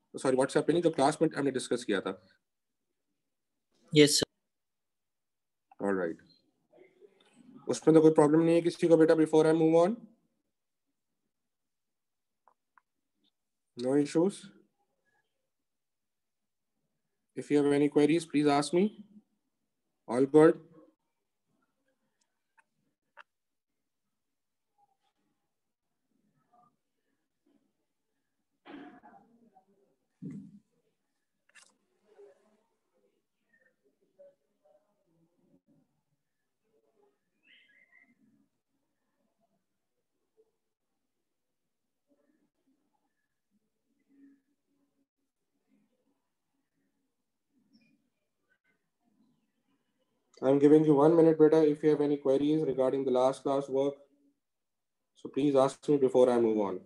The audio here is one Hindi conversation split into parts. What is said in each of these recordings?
सॉरी व्हाट्सएप पे नहीं, जो क्लास में हमने डिस्कस किया था। Yes sir. ऑलराइट, उसमें तो कोई प्रॉब्लम नहीं है किसी को बेटा? Before I move on, no issues? If you have any queries please ask me. All good? I'm giving you 1 minute, beta. If you have any queries regarding the last class work, so please ask me before I move on.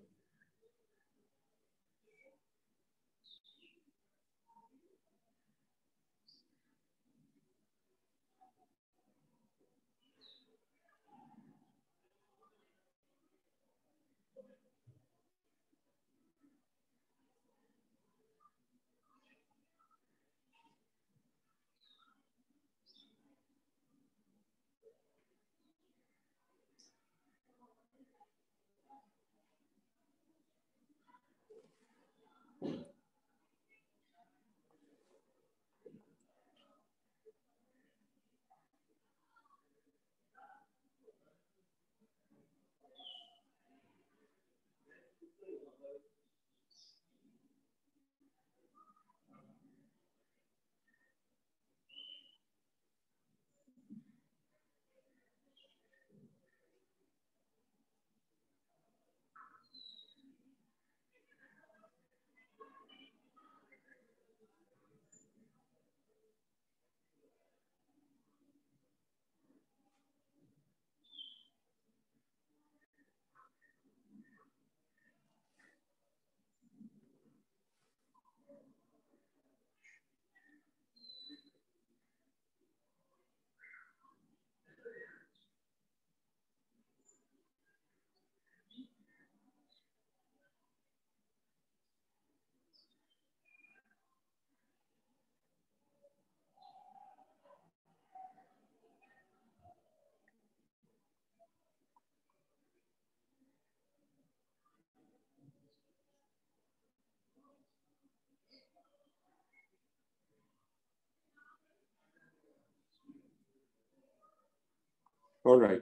All right.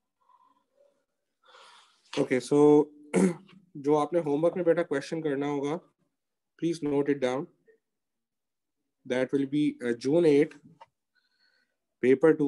Okay, so जो आपने होमवर्क में बेटा क्वेश्चन करना होगा, please note it down. That will be June 8, paper 2,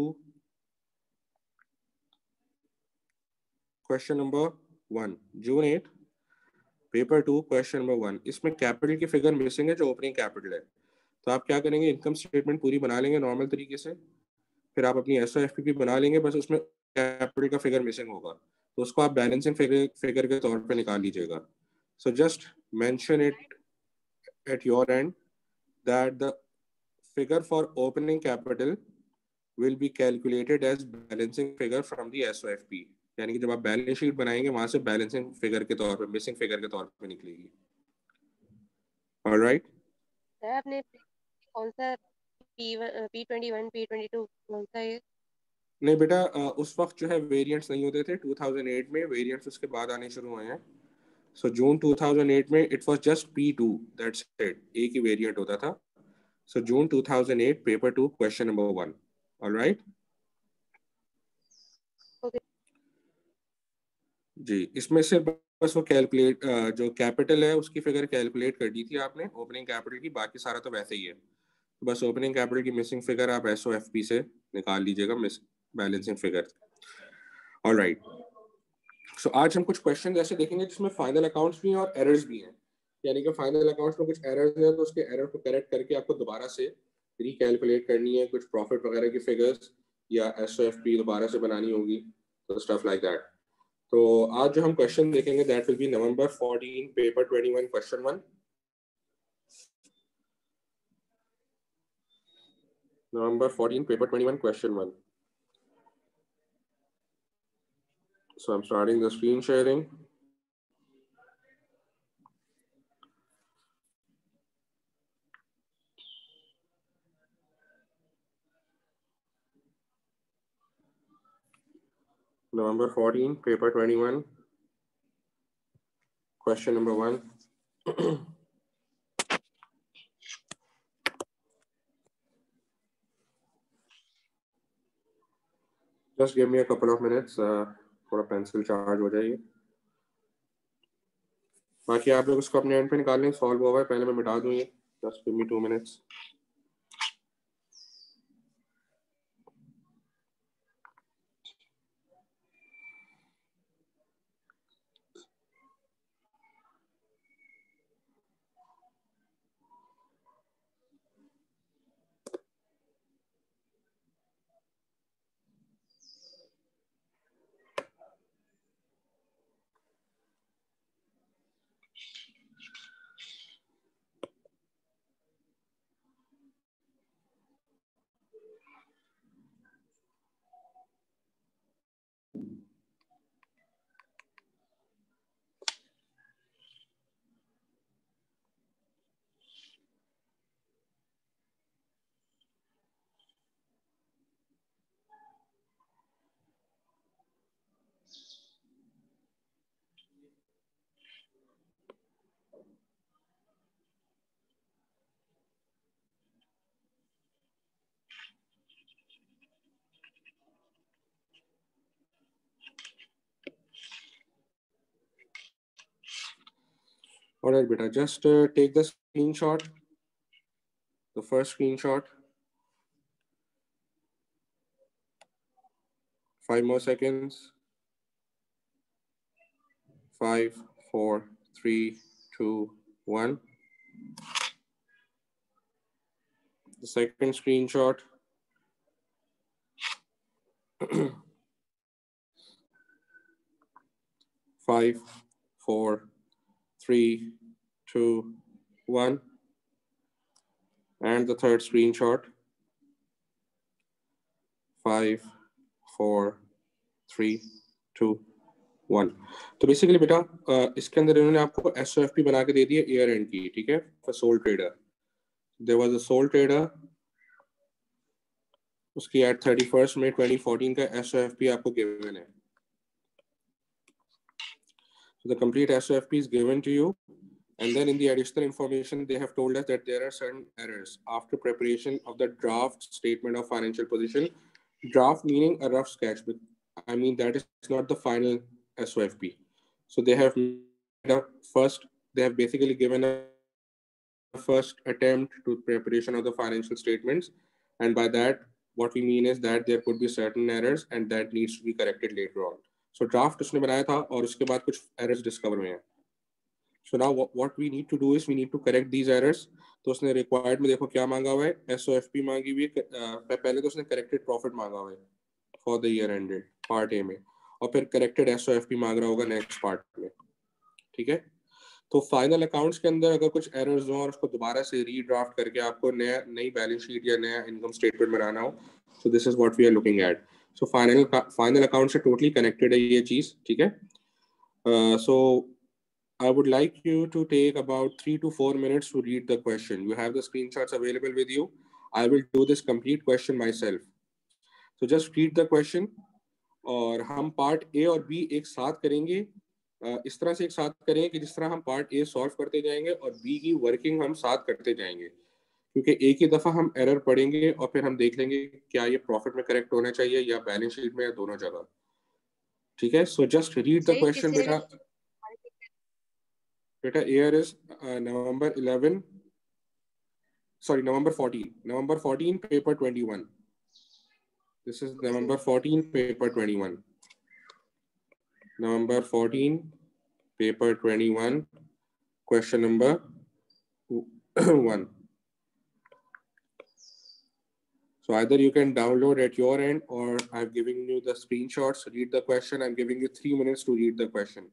question number 1. June 8, paper 2, question number 1. इसमें कैपिटल की फिगर मिसिंग है जो ओपनिंग कैपिटल है. तो आप क्या करेंगे, इनकम स्टेटमेंट पूरी बना लेंगे नॉर्मल तरीके से, फिर आप अपनी SOFP बना लेंगे, बस उसमें कैपिटल का फिगर मिसिंग होगा तो उसको आप बैलेंसिंग फिगर के तौर पे निकाल लीजिएगा. So just mention it at your end that the figure for opening capital will be calculated as balancing figure from the SOFP. यानी कि जब आप बैलेंस शीट बनाएंगे वहां से बैलेंसिंग फिगर के तौर पे, मिसिंग फिगर के तौर पे निकलेगी. ऑलराइट? आपने कौन सा P21 P22 कौन सा है? नहीं बेटा, उस वक्त जो है वेरिएंट्स नहीं होते थे. 2008 में वेरिएंट्स उसके बाद आने शुरू हुए हैं. सो जून 2008 में it was just P2, that's it, एक ही वेरिएंट होता था. So June 2008, paper 2, question number 1. Alright जी. इसमें से बस वो कैलकुलेट, जो कैपिटल है उसकी फिगर कैलकुलेट कर दी थी आपने ओपनिंग कैपिटल की, बाकी सारा तो वैसे ही है. तो बस ओपनिंग कैपिटल की मिसिंग फिगर आप SOFP से निकाल लीजिएगा, बैलेंसिंग फिगर. ऑलराइट, सो आज हम कुछ क्वेश्चन ऐसे देखेंगे जिसमें फाइनल अकाउंट्स भी हैं और एरर्स भी हैं. यानी कि फाइनल अकाउंट्स में कुछ एरर्स हैं तो उसके एरर को करेक्ट करके आपको दोबारा से रिकैलकुलेट करनी है, कुछ प्रॉफिट वगैरह की फिगर्स या SOFP दोबारा से बनानी होगी, तो स्टफ लाइक दैट. तो आज जो हम क्वेश्चन देखेंगे that will be November 14, paper 21, question 1. November 14, paper 21, question 1. So I'm starting the screen sharing. November 14, paper 21, question number 1. Just give me a couple of minutes, थोड़ा पेंसिल चार्ज हो जाएगी. बाकी आप लोग इसको अपने एंड पे निकाल लें, सॉल्व हुआ है. पहले मैं मिटा दूं ये. Just give me 2 minutes. All right, beta. Just take the screenshot. The first screenshot. 5 more seconds. 5, 4, 3, 2, 1. The second screenshot. 5, 4, 3, 2, 1. And the third screenshot. 5, 4, 3, 2, 1. तो बेसिकली बेटा इसके अंदर इन्होंने आपको SOFP बना के दे दी है ईयर एंड की, ठीक है, for sole trader. There was a sole trader, उसकी एट 31 मई 2014 का SOFP आपको गिवन है. So the complete SOFP is given to you, and then in the additional information they have told us that there are certain errors after preparation of the draft statement of financial position. Draft meaning a rough sketch, but I mean that is not the final SOFP. So they have basically given a first attempt to preparation of the financial statements, and by that what we mean is that there could be certain errors and that needs to be corrected later on. So draft उसने बनाया था और उसके बाद कुछ errors discover हुए हैं. So now what we need to do is we need to correct these errors. तो उसने required में देखो क्या मांगा हुआ है, SOFP मांगी हुई है. पहले तो उसने corrected profit मांगा हुआ है for the year ended part A में, और फिर corrected SOFP मांग रहा होगा next part में, ठीक है. तो फाइनल अकाउंट्स के अंदर अगर कुछ एरर्स हो और उसको दोबारा से रीड्राफ्ट करके आपको नई बैलेंस शीट या नया इनकम स्टेटमेंट बनाना हो, so this is what we are looking at. So final account से टोटली कनेक्टेड है ये चीज, ठीक है. सो I would like you to take about 3 to 4 minutes to read the question. You have the screenshots available with you. I will do this complete question myself. So just read the question. और हम पार्ट ए और बी एक साथ करेंगे. इस तरह से एक साथ करें कि जिस तरह हम पार्ट ए सॉल्व करते जाएंगे और बी की वर्किंग हम साथ करते जाएंगे, क्योंकि एक ही दफा हम एरर पढ़ेंगे और फिर हम देख लेंगे क्या ये प्रॉफिट में करेक्ट होना चाहिए या बैलेंस शीट में या दोनों जगह, ठीक है. So just read the question बेटा. बेटा year is November 14, paper 21. This is November 14, paper 21. November 14, paper 21, question number 1. So either you can download at your end or I've given you the screenshots. Read the question. I'm giving you 3 minutes to read the question.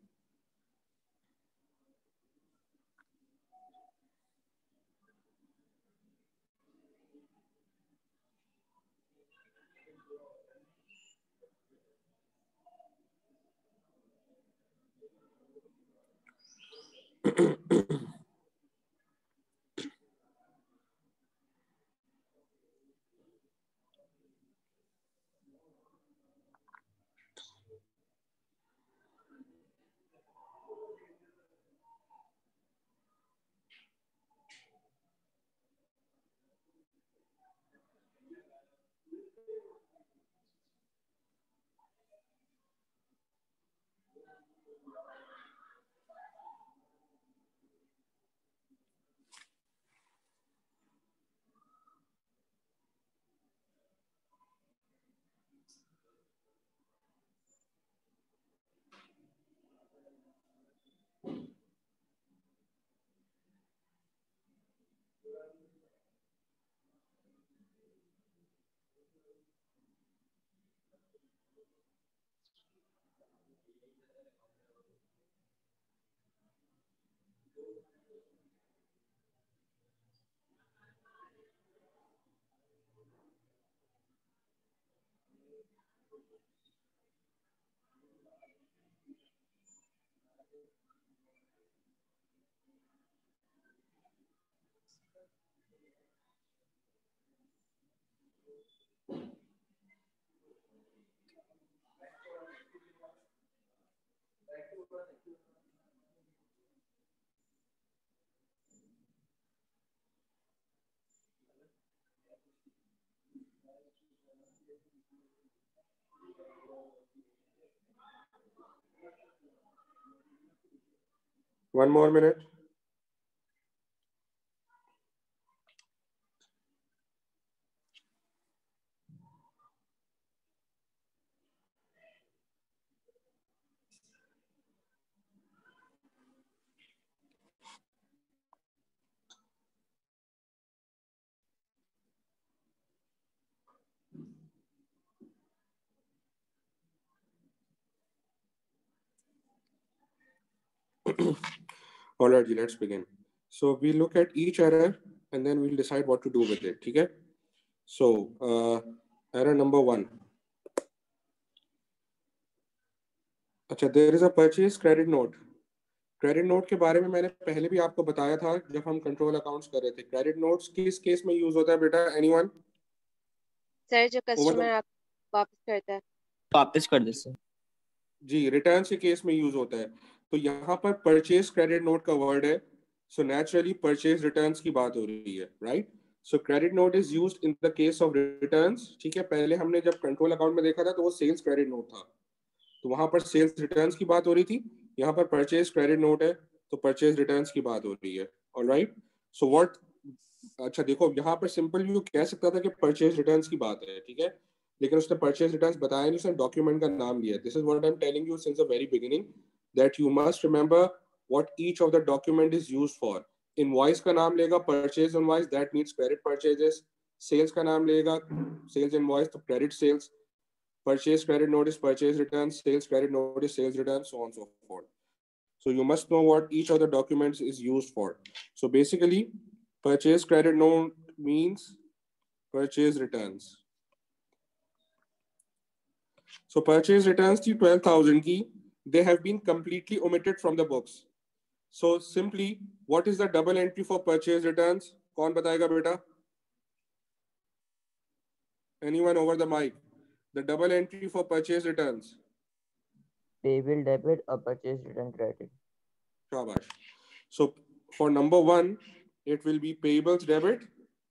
One more minute. All right, let's begin. So we look at each error and then we'll decide what to do with it. Okay? So error number 1. अच्छा, there is a purchase credit note. Credit note के बारे में मैंने पहले भी आपको बताया था जब हम कंट्रोल अकाउंट्स कर रहे थे. क्रेडिट नोट्स किस केस में यूज होता है बेटा? एनीवन? सर जो कस्टमर आप वापस करता है. वापस कर दे सर. जी, रिटर्न के केस में यूज होता है. तो यहाँ पर परचेज क्रेडिट नोट का वर्ड है. सो नेचुरली परचेज रिटर्न्स की बात हो रही है, right? So credit note is used in the case of returns. ठीक है, पहले हमने जब कंट्रोल अकाउंट में देखा था तो वो सेल्स क्रेडिट नोट था, तो वहां पर सेल्स रिटर्न्स की बात हो रही थी. यहाँ पर परचेज क्रेडिट नोट है तो परचेज रिटर्न्स की बात हो रही है. ऑलराइट, सो व्हाट, अच्छा देखो, यहाँ पर सिंपल व्यू कह सकता था कि परचेज रिटर्न्स की बात है, ठीक है, लेकिन उसने परचेज रिटर्न्स बताया नहीं, उसने डॉक्यूमेंट का नाम लिया. This is what I am telling you since the very beginning that you must remember what each of the document is used for. Invoice का नाम लेगा purchase invoice, that means credit purchases. Sales का नाम लेगा सेल्स इनवॉइस, तो credit sales. Purchase credit note is purchase returns, sales credit note is sales returns, so on and so forth. So you must know what each of the documents is used for. So basically, purchase credit note means purchase returns. So purchase returns की 12,000 की, they have been completely omitted from the books. So simply, what is the double entry for purchase returns? कौन बताएगा बेटा? Anyone over the mic? The double entry for purchase returns. Payable debit or purchase return credit. Shabash. So for number 1, it will be payables debit.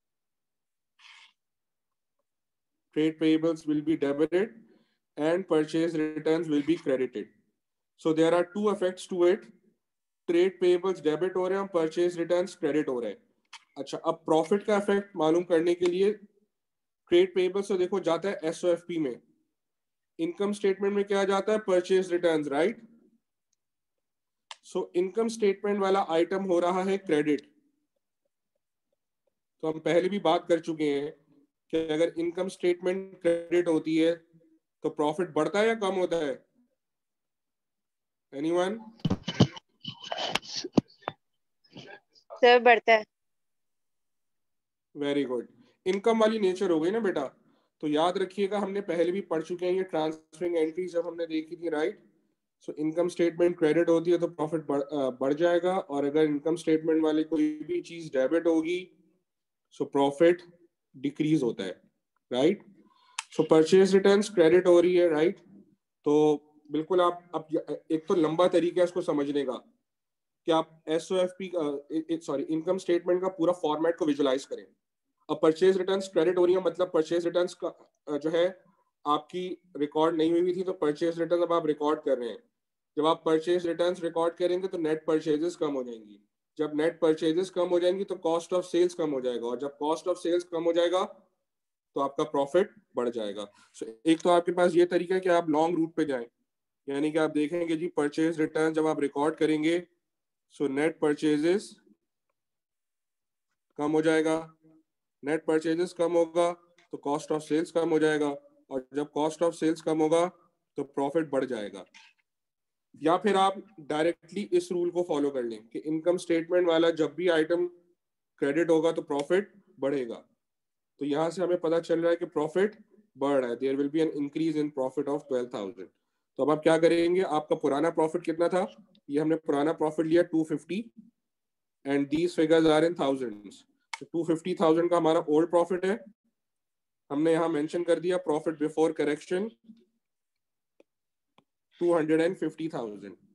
Trade payables will be debited and purchase returns will be credited. So there are 2 effects to it. Trade payables debit हो रहे हैं, purchase returns credit हो रहे हैं. अच्छा, अब प्रॉफिट का इफेक्ट मालूम करने के लिए ट्रेड पेबल्स तो देखो जाता है एसओएफपी में, इनकम स्टेटमेंट में क्या जाता है? Purchase returns, right? So income statement वाला आइटम हो रहा है क्रेडिट. तो हम पहले भी बात कर चुके हैं कि अगर इनकम स्टेटमेंट क्रेडिट होती है तो प्रॉफिट बढ़ता है या कम होता है? एनीवन? सर बढ़ता है. Very good. इनकम वाली नेचर हो गई ना बेटा. तो याद रखिएगा, हमने पहले भी पढ़ चुके हैं ये ट्रांसफरिंग एंट्री जब हमने देखी थी, right? So income statement credit होती है तो प्रॉफिट बढ़ जाएगा, और अगर इनकम स्टेटमेंट वाली कोई भी चीज डेबिट होगी सो प्रॉफिट डिक्रीज होता है, right? So purchase returns credit हो रही है, राइट? तो बिल्कुल आप अब एक तो लंबा तरीका है इसको समझने का कि आप एसओएफपी सॉरी इनकम स्टेटमेंट का पूरा फॉर्मेट को विजुलाइज करें. अब परचेज रिटर्न्स क्रेडिट हो रही है, मतलब परचेज रिटर्न्स का जो है आपकी रिकॉर्ड नहीं हुई थी, तो परचेज रिटर्न अब आप रिकॉर्ड कर रहे हैं. जब आप परचेज रिटर्न्स रिकॉर्ड करेंगे तो नेट परचेजेस कम हो जाएंगी. जब नेट परचेजेस कम हो जाएंगी तो कॉस्ट ऑफ सेल्स कम हो जाएगा, और जब कॉस्ट ऑफ सेल्स कम हो जाएगा तो आपका प्रॉफिट बढ़ जाएगा. सो एक तो आपके पास ये तरीका है कि आप लॉन्ग रूट पे जाएं, यानी कि आप देखेंगे जी परचेज रिटर्न जब आप रिकॉर्ड करेंगे सो नेट परचेजेस कम हो जाएगा. नेट परचेजेस कम होगा तो कॉस्ट ऑफ सेल्स कम हो जाएगा, और जब कॉस्ट ऑफ सेल्स कम होगा तो प्रॉफिट बढ़ जाएगा. या फिर आप डायरेक्टली इस रूल को फॉलो कर लें कि इनकम स्टेटमेंट वाला जब भी आइटम क्रेडिट होगा तो प्रॉफिट बढ़ेगा. तो यहां से हमें पता चल रहा है कि प्रॉफिट बढ़ रहा है. There will be an increase in profit of 12,000. तो अब आप क्या करेंगे? आपका पुराना प्रॉफिट कितना था? ये हमने पुराना प्रॉफिट लिया 250 and these figures are in thousands. तो 250,000 का हमारा ओल्ड प्रॉफिट है. हमने यहाँ मेंशन कर दिया प्रॉफिट बिफोर करेक्शन 250,000.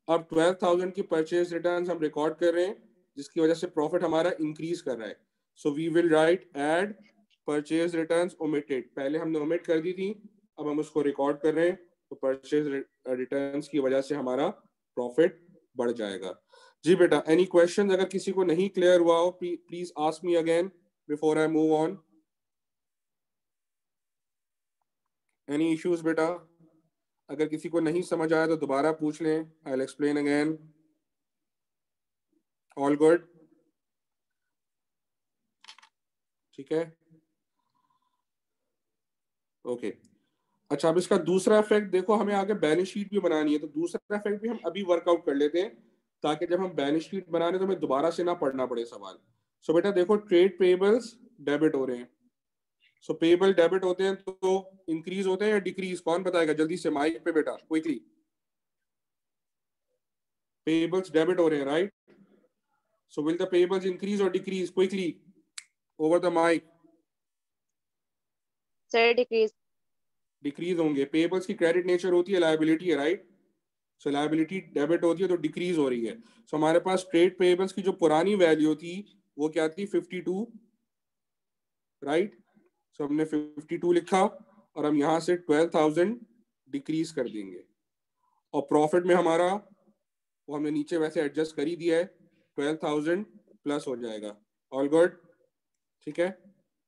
अब 12,000 की परचेज रिटर्न हम रिकॉर्ड कर रहे हैं, जिसकी वजह से प्रॉफिट हमारा इंक्रीज कर रहा है. So we will write add purchase returns omitted. पहले हमने ओमिट कर दी थी, अब हम उसको रिकॉर्ड कर रहे हैं, तो परचेज रिटर्न्स की वजह से हमारा प्रॉफिट बढ़ जाएगा. जी बेटा, एनी क्वेश्चन? अगर किसी को नहीं क्लियर हुआ हो, please ask me again before I move on. Any issues बेटा? अगर किसी को नहीं समझ आया तो दोबारा पूछ लें. I will explain again. All good? ठीक है, ओके. अच्छा, अब इसका दूसरा इफेक्ट देखो, हमें आगे बैलेंस शीट भी बनानी है, तो दूसरा इफेक्ट भी हम अभी वर्कआउट कर लेते हैं, ताकि जब हम बैलेंस शीट बना रहे हैं तो हमें दोबारा से ना पढ़ना पड़े सवाल. सो बेटा देखो, ट्रेड पेबल्स डेबिट हो रहे हैं. सो पेबल डेबिट होते हैं तो इंक्रीज होते हैं या डिक्रीज? कौन बताएगा जल्दी से माइक पे बेटा, क्विकली. पेबल्स डेबिट हो रहे हैं, right? So will the payables increase और decrease? Quickly, over the mic. Sir decrease. Decrease होंगे. पेबल्स की क्रेडिट नेचर होती है, लायबिलिटी है, राइट? सो लायबिलिटी डेबिट होती है तो डिक्रीज हो रही है. सो हमारे पास ट्रेड पेबल्स की जो पुरानी वैल्यू थी वो क्या थी? 52, राइट? सो हमने 52 लिखा और हम यहाँ से 12,000 डिक्रीज कर देंगे. और प्रॉफिट में हमारा वो हमने नीचे वैसे एडजस्ट कर ही दिया है, 12,000 प्लस हो जाएगा. All good? ठीक है,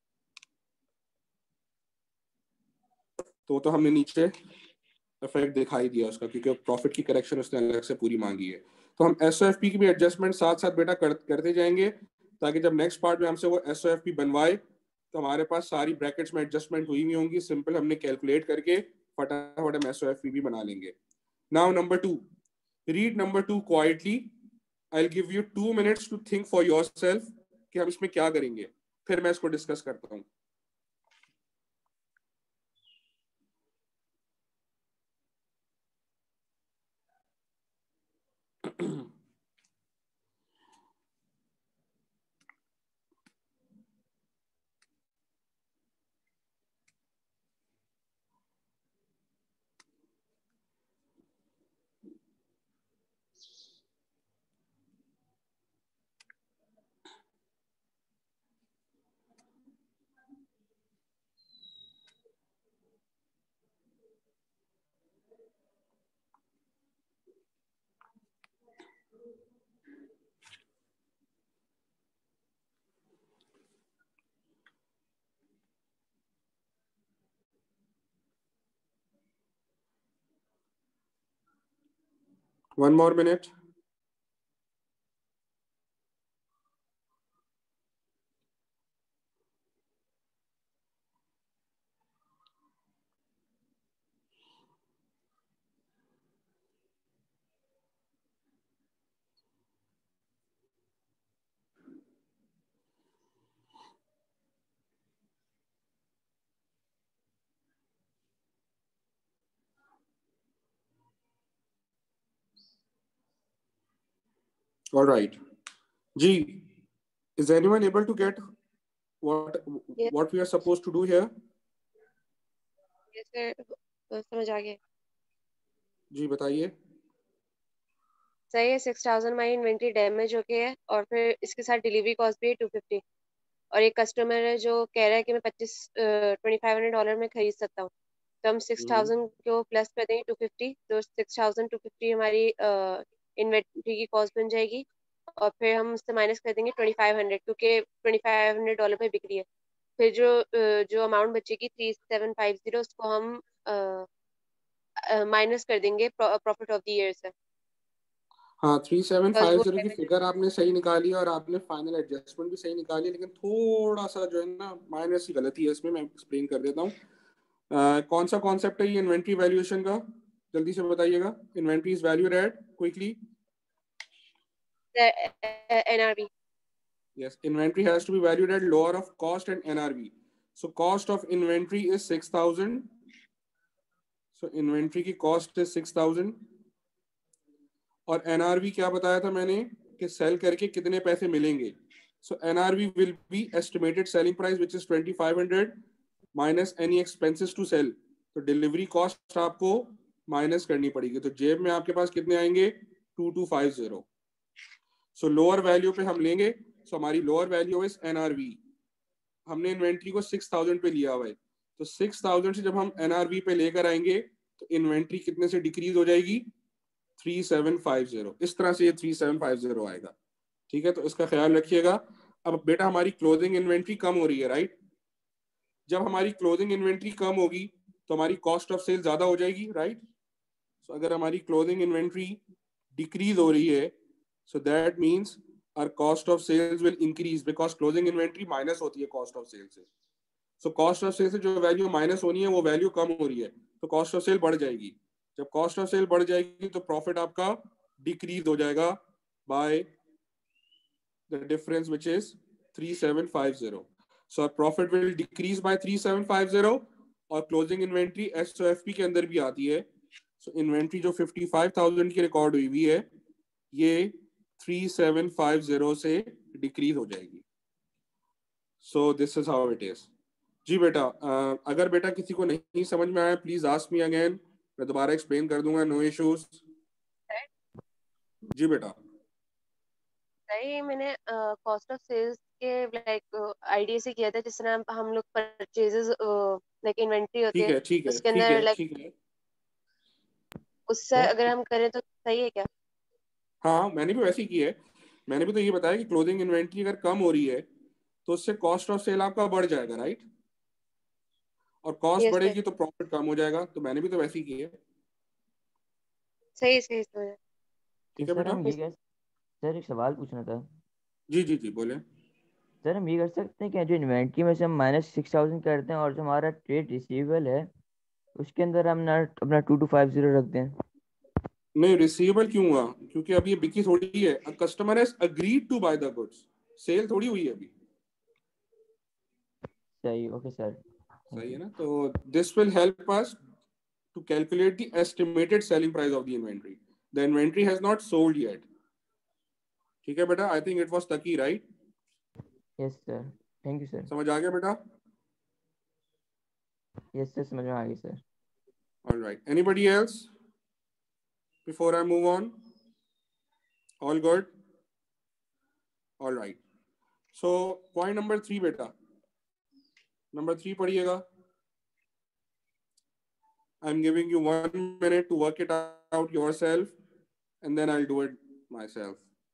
तो हमने नीचे इफेक्ट दिखाई दिया उसका, क्योंकि प्रॉफिट की करेक्शन उसने अलग से पूरी मांगी है. तो हम एसओएफपी की भी एडजस्टमेंट साथ साथ बेटा करते जाएंगे, ताकि जब नेक्स्ट पार्ट में हमसे वो एसओएफपी बनवाए तो हमारे पास सारी ब्रैकेट्स में एडजस्टमेंट हुई हुई होंगी. सिंपल हमने कैलकुलेट करके फटाफट हम एसओएफपी भी बना लेंगे. Now number 2, read number 2 quietly. I will give you 2 minutes to think for yourself कि हम इसमें क्या करेंगे, फिर मैं इसको डिस्कस करता हूँ. One more minute. All right. G, is anyone able to get what Yes. what we are supposed to do here? Yes, sir. समझ आ गया. जी बताइए. सही है. 6,000 हमारी इन्वेंट्री डैमेज हो गई है, और फिर इसके साथ डिलीवरी कॉस्ट भी है 250. और एक कस्टमर है जो कह रहा है कि मैं $2,500 में खरीद सकता हूँ, तो हम 6,000 को प्लस कर देंगे 250, तो 6,250 हमारी इन्वेंट्री की कॉस्ट बन जाएगी. और फिर हम उससे माइनस कर देंगे 2,500, क्योंकि $2,500 पे बिक्री है. फिर जो अमाउंट बचेगी 3,750, उसको हम माइनस कर देंगे प्रॉफिट ऑफ द ईयर से. हाँ, बस वो 3,750 की फिगर आपने सही निकाली और आपने फाइनल एडजस्टमेंट भी सही निकाली, लेकिन थोड़ा सा जो है ना माइनस की गलती है इसमें, मैं एक्सप्लेन कर देता हूँ. कौन सा कॉन्सेप्ट है ये इन्वेंट्री वैल्यूएशन का? जल्दी से बताइएगा. Inventory is valued at, quickly. NRV. Yes, inventory has to be valued at lower of cost and NRV. So cost of inventory is 6,000. So inventory की cost is 6,000. और NRV क्या बताया था मैंने कि सेल करके कितने पैसे मिलेंगे. So NRV will be estimated selling price which is 2,500 minus any expenses to sell. तो डिलीवरी कॉस्ट आपको माइनस करनी पड़ेगी. तो जेब में आपके पास कितने आएंगे? 2250. सो लोअर वैल्यू पे हम लेंगे. सो हमारी लोअर वैल्यू इज NRV. हमने इन्वेंट्री को 6000 पे लिया हुआ है, तो 6000 से जब हम NRV पे लेकर आएंगे तो इन्वेंट्री कितने से डिक्रीज हो जाएगी? 3750. इस तरह से ये 3750 आएगा. ठीक है, तो इसका ख्याल रखिएगा. अब बेटा हमारी क्लोजिंग इन्वेंट्री कम हो रही है, राइट? जब हमारी क्लोजिंग इन्वेंट्री कम होगी तो हमारी कॉस्ट ऑफ सेल ज्यादा हो जाएगी, राइट? सो अगर हमारी क्लोजिंग इन्वेंट्री डिक्रीज हो रही है, so that means our cost of sales will increase because closing inventory minus होती है cost of sale से. So cost of sale से जो वैल्यू माइनस होनी है वो वैल्यू कम हो रही है, तो cost of sale बढ़ जाएगी. जब cost of sale बढ़ जाएगी तो प्रॉफिट आपका डिक्रीज हो जाएगा by the difference which is 3750. So our profit will decrease by 3750 और closing inventory SOFP के अंदर भी आती है. So inventory जो 55,000 की रिकॉर्ड हुई हुई है ये 3750 से डिक्रीज हो जाएगी. So this is how it is. जी बेटा, अगर बेटा किसी को नहीं समझ में आया प्लीज आस्क मी अगेन, मैं दोबारा एक्सप्लेन कर दूंगा. No issues. जी बेटा. सही, मैंने कॉस्ट ऑफ सेल्स के लाइक आईडिया से किया था, जिस तरह हम लोग परचेजेस लाइक इन्वेंट्री होती है ठीक है उसके अंदर लाइक ठीक है. उससे अगर हम करें तो सही है क्या? हाँ, मैंने भी वैसे ही की है. मैंने भी तो ये बताया कि क्लोजिंग इन्वेंट्री अगर कम हो रही है तो उससे कॉस्ट ऑफ सेल आपका बढ़ जाएगा, राइट? और कॉस्ट यस सर, बढ़ेगी तो प्रॉफिट कम हो जाएगा. तो मैंने भी तो वैसे ही की है. सही सही समझा. ठीक है सर बेटा. हम ये सर एक सवाल पूछना था. जी जी जी बोले. सर हम ये कर सकते हैं क्या, जो इन्वेंट्री में से हम -6000 करते हैं और जो हमारा ट्रेड रिसीवेबल है उसके अंदर हम ना अपना 2250 रख दें? नहीं, रिसीवेबल क्यों हुआ? क्योंकि अभी ये बिकी थोड़ी है. Customer has agreed to buy the goods. Sale थोड़ी हुई है अभी. सही, ओके सर. सही है ना? तो this will help us to calculate the estimated selling price of the inventory. The inventory has not sold yet. ठीक है बेटा. I think it was Taki, right? Yes sir, thank you sir. समझ आ गया बेटा? यस सर, समझ में आ गई sir. All right. Anybody else before I move on? All good? All right. So point number 3 बेटा. Number 3 पढ़िएगा. I'm giving you 1 minute to work it out yourself and then I'll do it myself.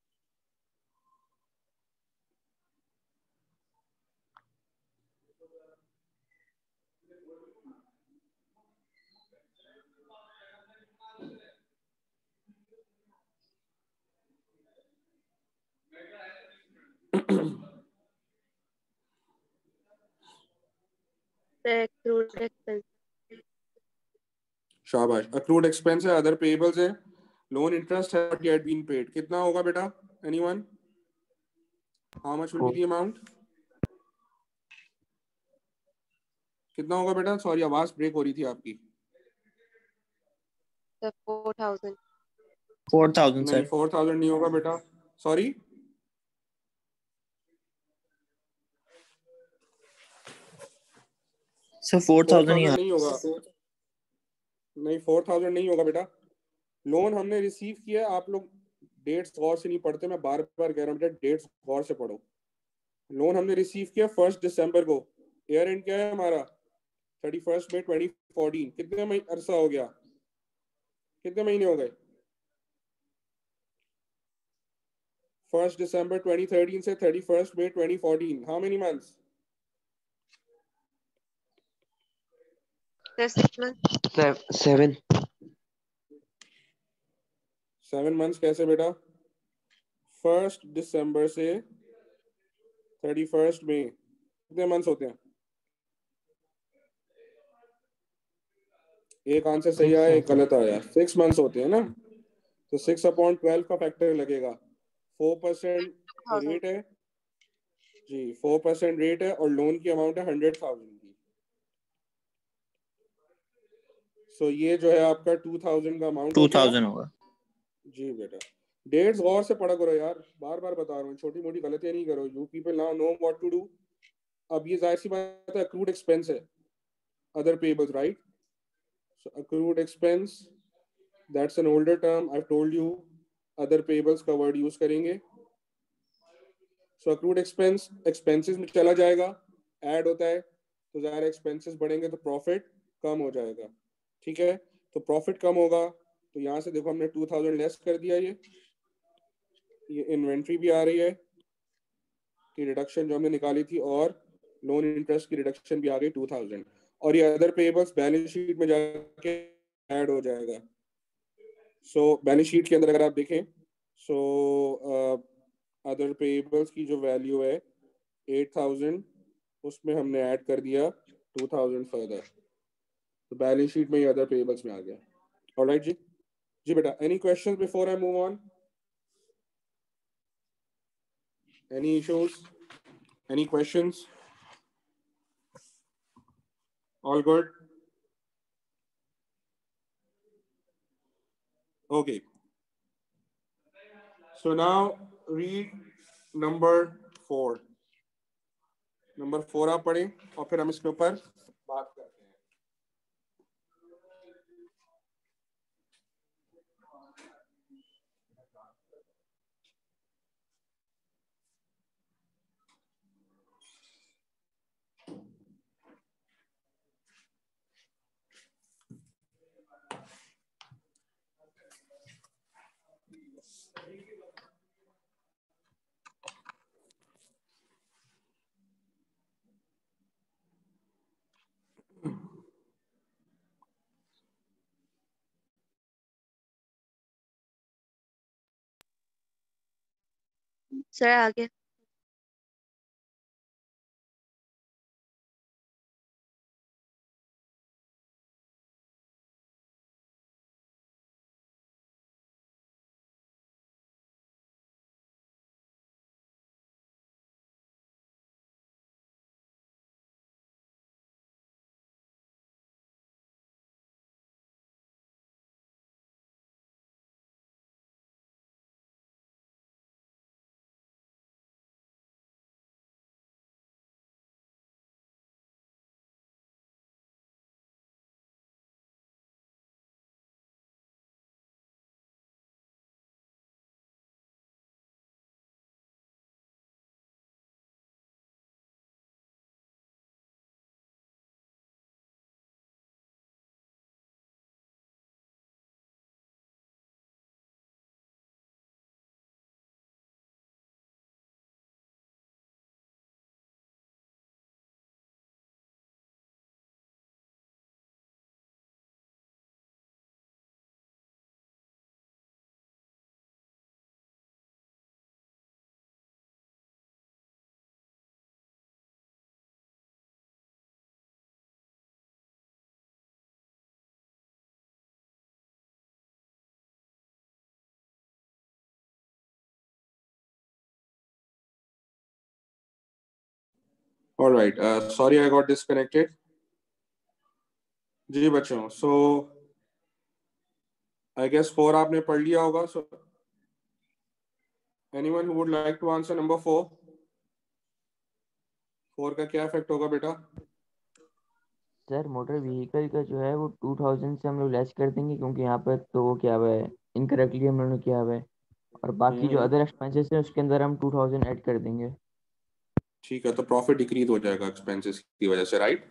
accrued expense. शाबाश. accrued expense है, other payables है, loan interest has not yet been paid. कितना होगा बेटा? Anyone? How much will be the amount? कितना होगा बेटा? सॉरी आवाज ब्रेक हो रही थी आपकी. The 4000. 4000 नहीं, सर. 4000 नहीं होगा बेटा. सॉरी. सर 4000 ही 4000 नहीं होगा. नहीं, 4000 नहीं होगा बेटा. लोन हमने रिसीव किया. आप लोग डेट्स गौर से नहीं पढ़ते. मैं बार बार कह रहा हूँ बेटा, डेट्स गौर से पढ़ो. लोन हमने रिसीव किया 1 दिसंबर को. ईयर एंड क्या है हमारा? 31 मई 2014. कितने अरसा हो गया? कितने महीने हो गए? 1 दिसंबर 2013 से 31 मई 2014. How many months? 6 months. 7. 7 months कैसे बेटा? 1 दिसंबर से 31 मई. कितने मंथ्स होते हैं? एक आंसर सही आया, एक गलत आया. 6 मंथ्स होते हैं ना. तो 6/12 का फैक्टर लगेगा. 4% रेट है जी. 4% रेट है और लोन की अमाउंट है 100,000 की. सो ये जो है आपका 2000 का अमाउंट 2000 होगा. जी बेटा. डेट्स गौर से पढ़ा करो यार. बार बार बता रहा हूँ, छोटी मोटी गलतियां नहीं करो. You people now know what to do. अब ये जाहिर सी बात है, अक्रूड एक्सपेंस है, other payables, right? So accrued expense, that's an older term. I've told you other payables का वर्ड यूज करेंगे। सो अक्रूड एक्सपेंस एक्सपेंसेस में चला जाएगा, ऐड होता है तो ज़ाहिर एक्सपेंसेस बढ़ेंगे तो प्रॉफिट कम हो जाएगा। ठीक है, तो प्रॉफिट कम होगा तो यहाँ से देखो हमने 2000 लेस कर दिया, ये इन्वेंट्री भी आ रही है की रिडक्शन जो हमने निकाली थी, और लोन इंटरेस्ट की रिडक्शन भी आ गई 2000, और ये अदर पेबल्स बैलेंस शीट में जाके ऐड हो जाएगा। सो बैलेंस शीट के अंदर अगर आप देखें, सो अदर पेबल्स की जो वैल्यू है 8000, उसमें हमने ऐड कर दिया 2000 फर्दर, तो बैलेंस शीट में ये अदर पेबल्स में आ गया। ऑलराइट जी। जी बेटा, any questions before I move on? Any issues, any questions? All good? Okay. So now read number 4. Number 4 आप पढ़ें और फिर हम इसके ऊपर बात करते हैं। सर आगे। All right, sorry I got disconnected. जी बच्चों, so I guess 4 आपने पढ़ लिया होगा। So anyone who would like to answer number 4? 4 का क्या इफेक्ट होगा बेटा? सर मोटर व्हीकल का जो है वो 2000 से हम लोग लेस कर देंगे, क्योंकि यहाँ पर तो वो क्या हुआ है, इनकरेक्टली हम लोगों ने किया हुआ है, और बाकी जो अदर एक्सपेंसेस है उसके अंदर हम 2000 ऐड कर देंगे। ठीक है, तो प्रॉफिट डिक्रीज हो जाएगा एक्सपेंसेस की वजह से, राइट?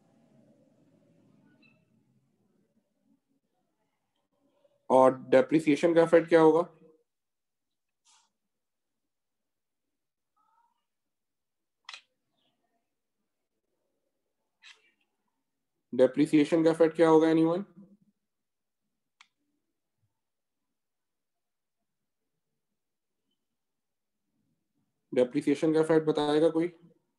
और डेप्रिसिएशन का इफेक्ट क्या होगा? डेप्रिसिएशन का इफेक्ट क्या होगा एनीवन? डेप्रिसिएशन का इफेक्ट बताएगा कोई?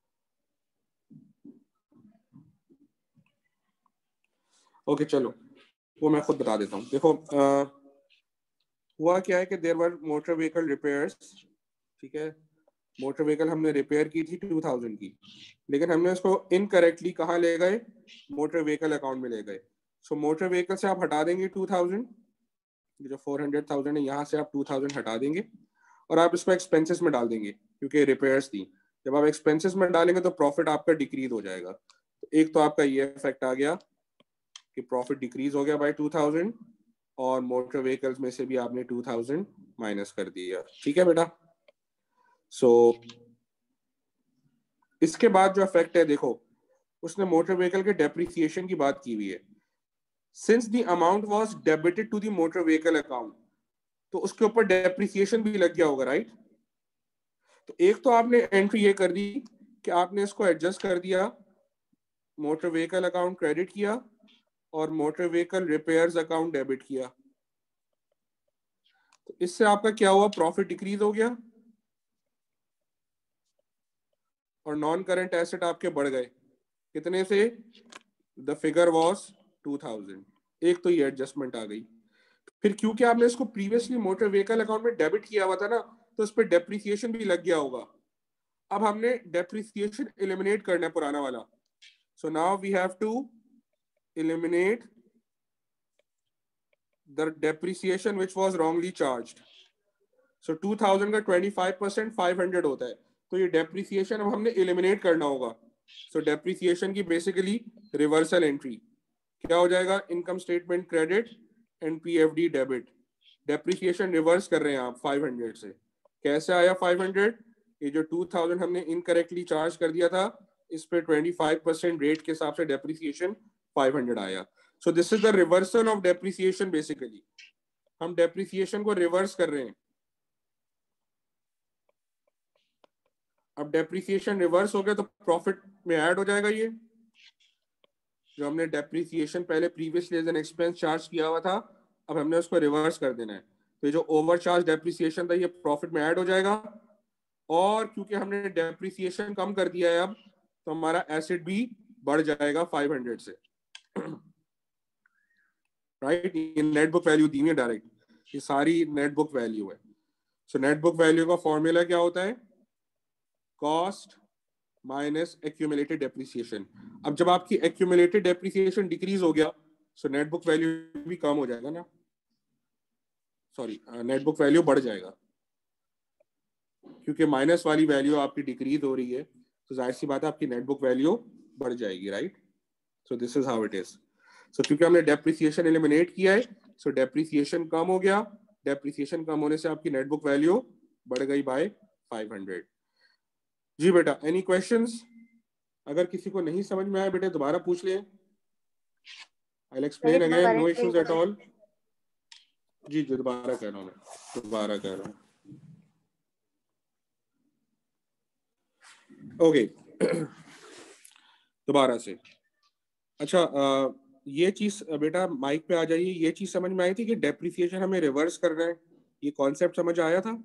ओके चलो, वो मैं खुद बता देता हूँ। देखो हुआ क्या है कि there were motor vehicle repairs, ठीक है, मोटर व्हीकल हमने रिपेयर की थी 2000 की, लेकिन हमने उसको इनकरेक्टली कहाँ ले गए? मोटर व्हीकल अकाउंट में ले गए। सो मोटर व्हीकल से आप हटा देंगे 2000, जो 400,000 है यहाँ से आप 2000 हटा देंगे और आप इसको एक्सपेंसेस में डाल देंगे, क्योंकि रिपेयर्स थी। जब आप एक्सपेंसेस में डालेंगे तो प्रॉफिट आपका डिक्रीज हो जाएगा। तो एक तो आपका ये इफेक्ट आ गया कि प्रॉफिट डिक्रीज हो गया बाय 2000, और मोटर व्हीकल्स में से भी आपने 2000 माइनस कर दिया, ठीक है बेटा। सो इसके बाद जो इफेक्ट है देखो, उसने मोटर व्हीकल के डेप्रिसिएशन की बात की हुई है। Since the amount was debited to the motor vehicle account, तो उसके ऊपर डेप्रिसिएशन भी लग गया होगा, राइट। तो एक तो आपने एंट्री ये कर दी कि आपने इसको एडजस्ट कर दिया, मोटर व्हीकल अकाउंट क्रेडिट किया और motor vehicle repairs account debit किया। तो इससे आपका क्या हुआ, प्रॉफिट डिक्रीज हो गया और नॉन करंट एसेट आपके बढ़ गए। कितने से, द फिगर वाज 2000। एक तो ये एडजस्टमेंट आ गई। फिर क्योंकि आपने इसको प्रीवियसली मोटर व्हीकल अकाउंट में डेबिट किया हुआ था ना, तो उस पर डेप्रिसिएशन भी लग गया होगा। अब हमने डेप्रिसिएशन एलिमिनेट करना है पुराना वाला। So now we have to eliminate the depreciation which was wrongly charged. So 2000 का 25% 500 होता है, तो ये डेप्रिसिएशन अब हमने एलिमिनेट करना होगा। सो डेप्रिसिएशन की बेसिकली रिवर्सल एंट्री क्या हो जाएगा, income statement credit NPFD debit. Depreciation reverse कर रहे हैं आप 500 से। कैसे आया 500, ये जो 2000 हमने इनकरेक्टली चार्ज कर दिया था, इस पे 25% रेट के हिसाब से डेप्रिसिएशन 500 आया। So this is the reversal of depreciation. Basically हम डेप्रिसिएशन को रिवर्स कर रहे हैं। अब डेप्रिसिएशन रिवर्स हो गया तो प्रॉफिट में ऐड हो जाएगा। ये जो हमने डेप्रिसिएशन पहले previously as an expense charge किया हुआ था, अब हमने उसको रिवर्स कर देना है। तो ये जो ओवरचार्ज डेप्रिसिएशन था, ये प्रॉफिट में ऐड हो जाएगा। और क्योंकि हमने डेप्रिसिएशन कम कर दिया है अब, तो हमारा एसेट भी बढ़ जाएगा 500 से, राइट। ये नेट बुक वैल्यू दी है डायरेक्ट, ये सारी नेट बुक वैल्यू है। सो नेट बुक वैल्यू का फॉर्मूला क्या होता है, कॉस्ट माइनस एक्यूमुलेटेड डेप्रिसिएशन। अब जब आपकी एक्यूमुलेटेड डेप्रिसिएशन डिक्रीज हो गया, सो नेट बुक वैल्यू भी कम हो जाएगा ना, सॉरी नेट बुक वैल्यू बढ़ जाएगा, क्योंकि माइनस वाली वैल्यू आपकी डिक्रीज हो रही है, तो जाहिर सी बात है आपकी नेट बुक वैल्यू बढ़ जाएगी, right. So this is how it is. So क्योंकि हमने डेप्रिसिएशन एलिमिनेट किया है, सो डेप्रिसिएशन कम हो गया। डेप्रिसिएशन कम होने से आपकी नेट बुक वैल्यू बढ़ गई बाय 500। जी बेटा, एनी क्वेश्चंस? अगर किसी को नहीं समझ में आया बेटे दोबारा पूछ ले, I will explain again, no issues at all. जी जी दोबारा कह रहा हूँ मैं, दोबारा कह रहा हूँ। ओके दोबारा से। अच्छा ये चीज बेटा माइक पे आ जाइए। ये चीज समझ में आई थी कि डेप्रिसिएशन हमें रिवर्स करना है, ये कॉन्सेप्ट समझ आया था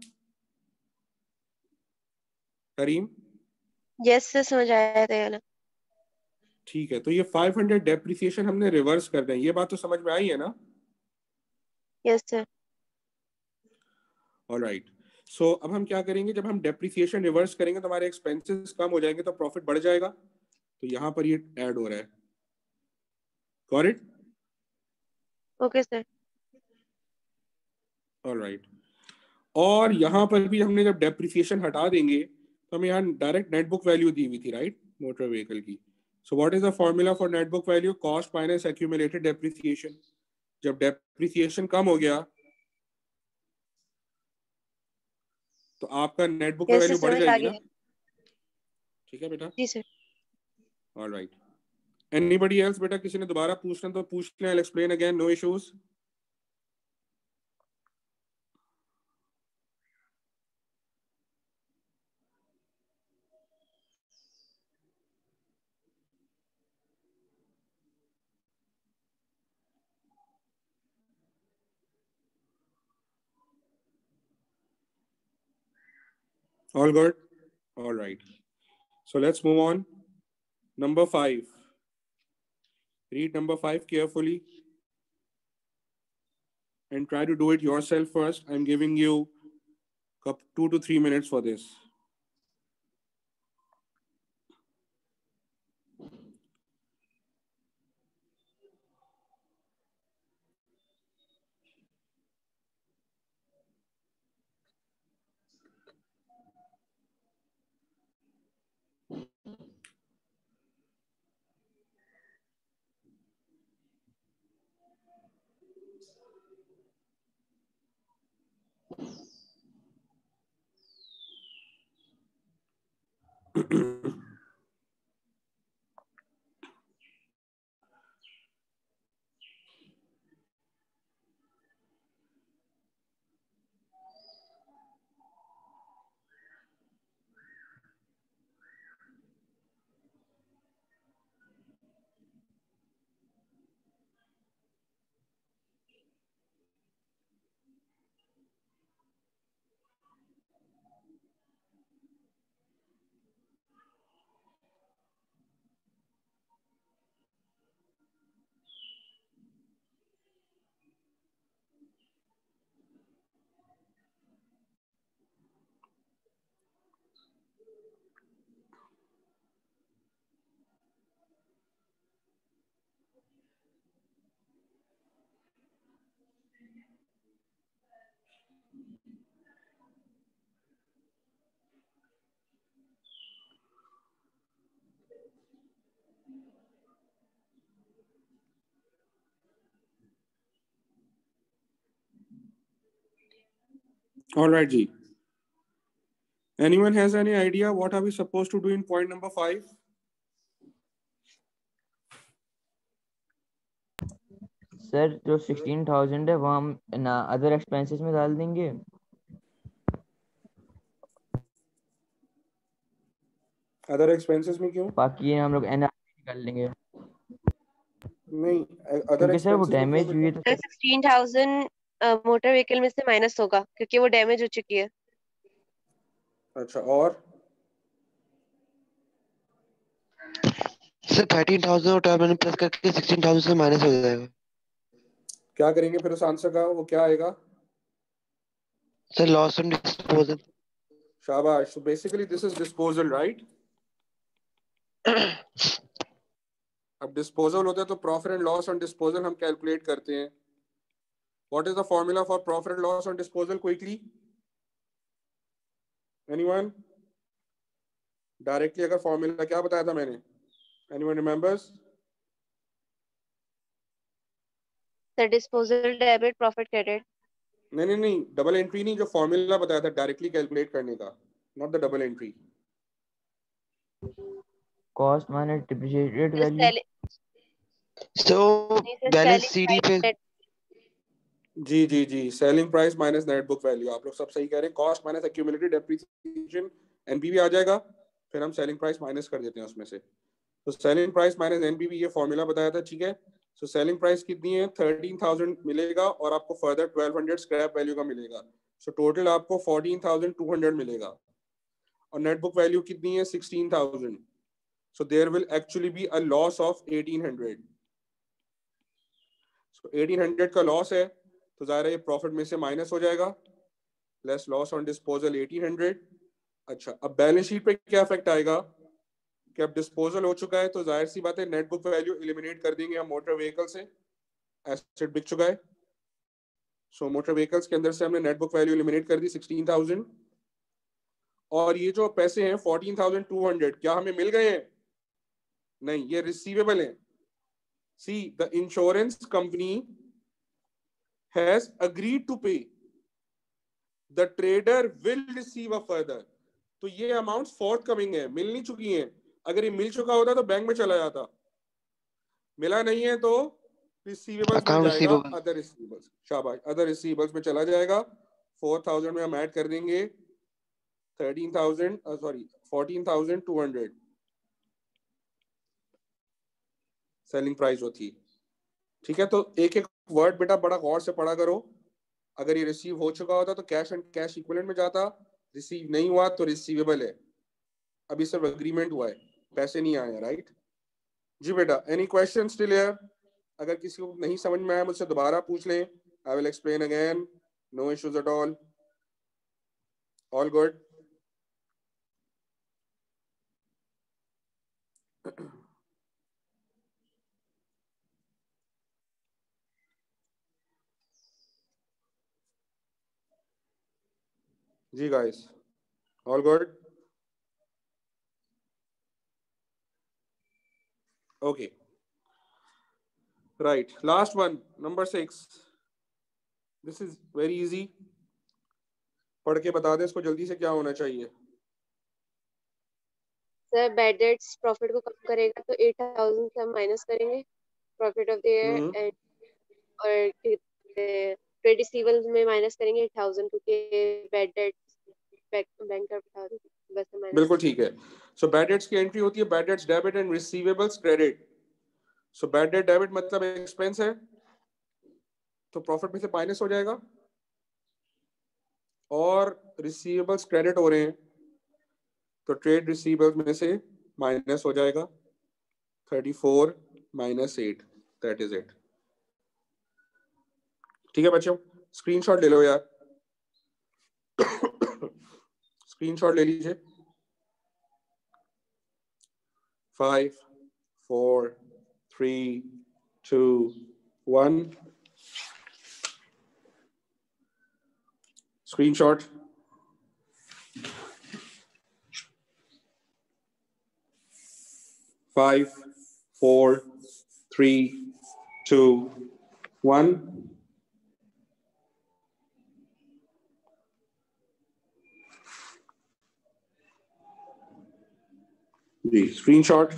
करीम? यस सर, समझ आया था ना। ठीक है, तो ये 500 डेप्रिसिएशन हमने रिवर्स करना है, ये बात तो समझ में आई है ना? Yes sir. ऑलराइट। सो अब हम क्या करेंगे, जब हम डेप्रिसिएशन रिवर्स करेंगे तो हमारे एक्सपेंसेस कम हो जाएंगे, तो प्रॉफिट बढ़ जाएगा। तो यहाँ पर ये ऐड हो रहा है, got it? Okay sir. Alright. और यहाँ पर भी हमने जब डेप्रिसिएशन हटा देंगे, तो हमें यहाँ डायरेक्ट नेट बुक वैल्यू दी हुई थी, राइट, मोटर व्हीकल की। So what is the formula for net book value, cost minus accumulated depreciation. जब डेप्रिसिएशन कम हो गया तो आपका net book yes sir, value बढ़ समझ आ जाएगी ना, गया। ठीक है बेटा? जी सर। ऑलराइट। Anybody else? बेटा किसी ने दोबारा पूछना तो पूछ लें, I will explain again, no issues. All good? All right. So let's move on. Number 5. Read number 5 carefully and try to do it yourself first. I'm giving you 2 to 3 minutes for this. All right, G. Anyone has any idea what are we supposed to do in point number 5? Sir जो 16,000 है वो हम ना अदर एक्सपेंसेस में डाल देंगे। अदर एक्सपेंसेस में क्यों? बाकी हम लोग एनआरबी कर लेंगे। नहीं, अदर क्योंकि सर वो एक्सपेंसेस में क्यों डैमेज हुई है बेटा? तो 16,000 मोटर व्हीकल में से माइनस होगा क्योंकि वो डैमेज हो चुकी है। अच्छा, और सर 13,000 और 12 प्लस करके 16,000 से माइनस हो जाएगा। क्या करेंगे फिर उस आंसर का? वो क्या आएगा? Sir loss on disposal. शाबाश। So basically this is disposal, right? अब डिस्पोजल होता है तो profit and loss on disposal हम कैलकुलेट करते हैं। What is the formula for profit and loss on disposal? Quickly, anyone? Directly अगर फॉर्मूला क्या बताया था मैंने? Anyone remembers? Sir disposal debit profit credit. नहीं, डबल एंट्री नहीं, जो फॉर्मूला बताया था डायरेक्टली कैलकुलेट करने का, not the double entry. Cost minus depreciated value. So balance CD पे जी, selling price minus net book value. आप लोग सब सही कह रहे हैं। Cost minus accumulated depreciation, NPV आ जाएगा, फिर हम सेलिंग प्राइस माइनस कर देते हैं उसमें से। तो सेलिंग प्राइस माइनस एनपीवी, ये फॉर्मूला बताया था, ठीक है। सो सेलिंग प्राइस कितनी है? 13,000 मिलेगा और आपको फर्दर 1200 स्क्रैप वैल्यू का मिलेगा। सो टोटल आपको 14,200 मिलेगा। और नेट बुक वैल्यू कितनी है? 16,000। So there will actually be a loss of 1,800। So 1,800 का लॉस है तो जाहिर है ये प्रॉफिट में से माइनस हो जाएगा। Less loss on disposal 1,800। अच्छा, अब बैलेंस शीट पे क्या इफेक्ट आएगा कि अब डिस्पोजल हो चुका है तो जाहिर सी बात है नेट बुक वैल्यू एलिमिनेट कर देंगे हम मोटर व्हीकल से। एसेट बिक चुका है, सो मोटर व्हीकल्स के अंदर से हमने नेट बुक वैल्यू एलिमिनेट कर दी 16,000। और ये जो पैसे हैं 14,200 क्या हमें मिल गए हैं? नहीं, ये रिसीवेबल है। See the insurance company has agreed to pay, the trader will receive a further. तो ये अमाउंट फोर्थ कमिंग है, मिल नहीं चुकी हैं। अगर ये मिल चुका होता तो बैंक में चला जाता, मिला नहीं है तो रिसीवेबल्स में अकाउंट जाएगा, रिसीवेबल। Other receivables. शाबाश, अदर रिसीवेबल्स में चला जाएगा। 4,000 में हम ऐड कर देंगे 14,200 सेलिंग प्राइस होती। ठीक है, तो एक एक वर्ड बेटा बड़ा गौर से पढ़ा करो। अगर ये रिसीव हो चुका होता तो कैश एंड कैश इक्विवेलेंट में जाता, रिसीव नहीं हुआ तो रिसीवेबल है। अभी सिर्फ एग्रीमेंट हुआ है, पैसे नहीं आए, राइट जी बेटा? Any question still here? अगर किसी को नहीं समझ में आया मुझसे दोबारा पूछ लें। I will explain again, no issues at all. All good? जी guys, all good? Okay, right, last one, number 6। This is very easy, पढ़ के बता दे इसको जल्दी से क्या होना चाहिए। सर बैड डेट्स प्रॉफिट को कम करेगा तो 8,000 से हम माइनस करेंगे profit of the year end और ट्रेड रिसीवेबल्स में माइनस करेंगे 8,000 क्योंकि बैड डेट्स बैंक का बता दो बस माइनस। बिल्कुल ठीक है। सो बैड डेट्स की एंट्री होती है bad debts debit and receivables credit. So bad debt debit मतलब एक्सपेंस है तो प्रॉफिट में से माइनस हो जाएगा, और रिसीवेबल्स क्रेडिट हो रहे हैं तो ट्रेड रिसीवेबल्स में से माइनस हो जाएगा 34 माइनस 8, दैट इज इट। ठीक है बच्चों, स्क्रीनशॉट ले लो यार, स्क्रीनशॉट ले लीजिए। 5 4 3 2 1 स्क्रीनशॉट। Five, 4, 3, 2, 1 जी स्क्रीनशॉट।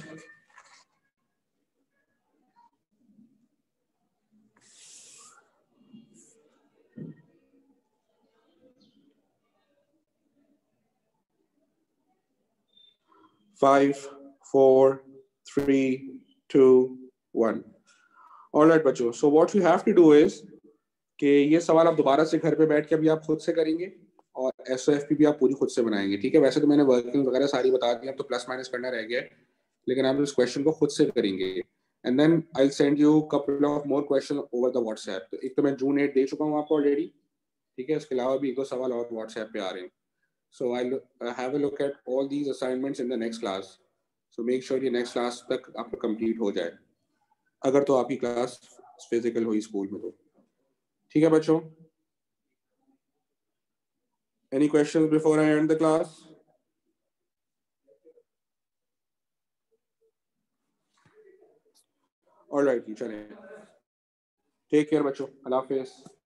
Five, 4, 3, 2, 1 ऑलराइट बच्चों, so what you have to do is कि ये सवाल आप दोबारा से घर पे बैठ के अभी आप खुद से करेंगे और एसओएफपी भी आप पूरी खुद से बनाएंगे। ठीक है, वैसे तो मैंने वर्किंग वगैरह सारी बता दी, अब तो प्लस माइनस करना रह गया है, लेकिन आप इस क्वेश्चन को खुद से करेंगे and then I will send you couple of more question over the WhatsApp. तो एक तो मैं जून 8 दे चुका हूँ आपको ऑलरेडी, ठीक है, इसके अलावा भी एक दो सवाल और व्हाट्सएप पे आ रहे हैं। So I have a look at all these assignments in the next class. So make sure ये नेक्स्ट क्लास तक आपका कंप्लीट हो जाए, अगर तो आपकी क्लास फिजिकल हुई स्कूल में तो। ठीक है बच्चों, any questions before I end the class? All right, चलें, take care बच्चों, अल्लाह हाफिज़।